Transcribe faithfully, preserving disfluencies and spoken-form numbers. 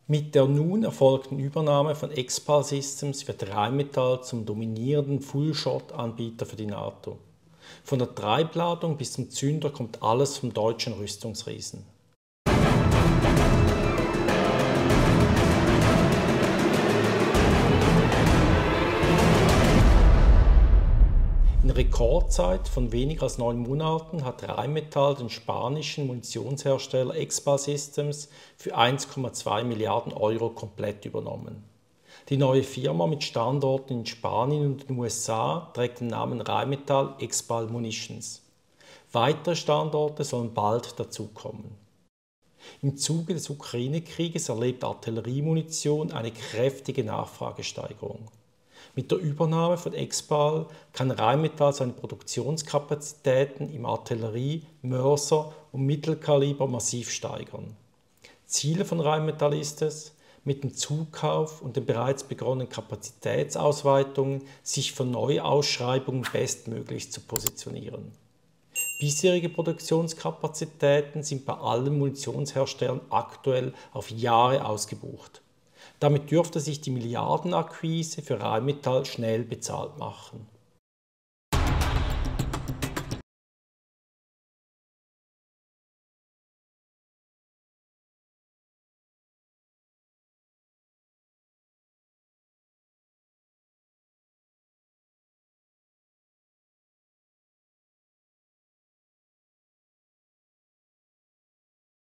Mit der nun erfolgten Übernahme von Expal Systems wird Rheinmetall zum dominierenden Full-Shot-Anbieter für die NATO. Von der Treibladung bis zum Zünder kommt alles vom deutschen Rüstungsriesen. In Rekordzeit von weniger als neun Monaten hat Rheinmetall den spanischen Munitionshersteller Expal Systems für eins Komma zwei Milliarden Euro komplett übernommen. Die neue Firma mit Standorten in Spanien und den U S A trägt den Namen Rheinmetall Expal Munitions. Weitere Standorte sollen bald dazukommen. Im Zuge des Ukraine-Krieges erlebt Artilleriemunition eine kräftige Nachfragesteigerung. Mit der Übernahme von Expal kann Rheinmetall seine Produktionskapazitäten im Artillerie-, Mörser- und Mittelkaliber massiv steigern. Ziel von Rheinmetall ist es, mit dem Zukauf und den bereits begonnenen Kapazitätsausweitungen sich für Neuausschreibungen bestmöglich zu positionieren. Bisherige Produktionskapazitäten sind bei allen Munitionsherstellern aktuell auf Jahre ausgebucht. Damit dürfte sich die Milliardenakquise für Rheinmetall schnell bezahlt machen.